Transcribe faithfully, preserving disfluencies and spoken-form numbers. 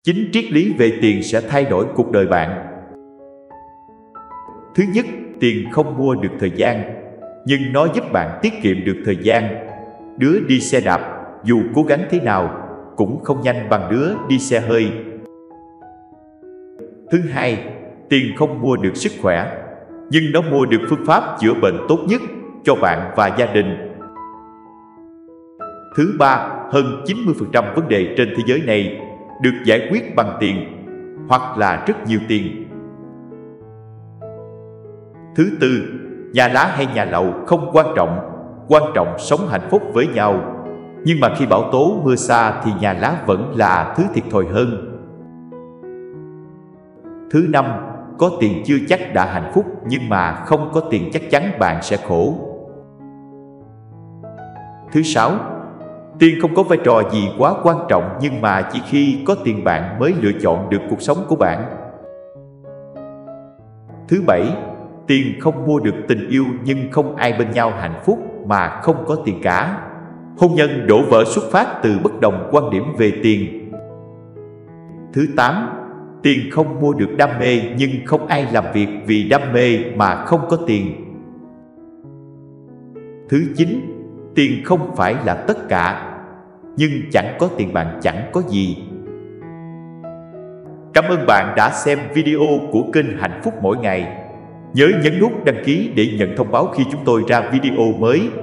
Chính triết lý về tiền sẽ thay đổi cuộc đời bạn. Thứ nhất, tiền không mua được thời gian, nhưng nó giúp bạn tiết kiệm được thời gian. Đứa đi xe đạp, dù cố gắng thế nào, cũng không nhanh bằng đứa đi xe hơi. Thứ hai, tiền không mua được sức khỏe, nhưng nó mua được phương pháp chữa bệnh tốt nhất cho bạn và gia đình. Thứ ba, hơn chín mươi phần trăm vấn đề trên thế giới này được giải quyết bằng tiền, hoặc là rất nhiều tiền. Thứ tư, nhà lá hay nhà lầu không quan trọng, quan trọng sống hạnh phúc với nhau. Nhưng mà khi bão tố mưa xa thì nhà lá vẫn là thứ thiệt thòi hơn. Thứ năm, có tiền chưa chắc đã hạnh phúc, nhưng mà không có tiền chắc chắn bạn sẽ khổ. Thứ sáu, tiền không có vai trò gì quá quan trọng, nhưng mà chỉ khi có tiền bạn mới lựa chọn được cuộc sống của bạn. Thứ bảy, tiền không mua được tình yêu, nhưng không ai bên nhau hạnh phúc mà không có tiền cả. Hôn nhân đổ vỡ xuất phát từ bất đồng quan điểm về tiền. Thứ tám, tiền không mua được đam mê, nhưng không ai làm việc vì đam mê mà không có tiền. Thứ chín, tiền không phải là tất cả, nhưng chẳng có tiền bạn chẳng có gì. Cảm ơn bạn đã xem video của kênh Hạnh Phúc Mỗi Ngày. Nhớ nhấn nút đăng ký để nhận thông báo khi chúng tôi ra video mới.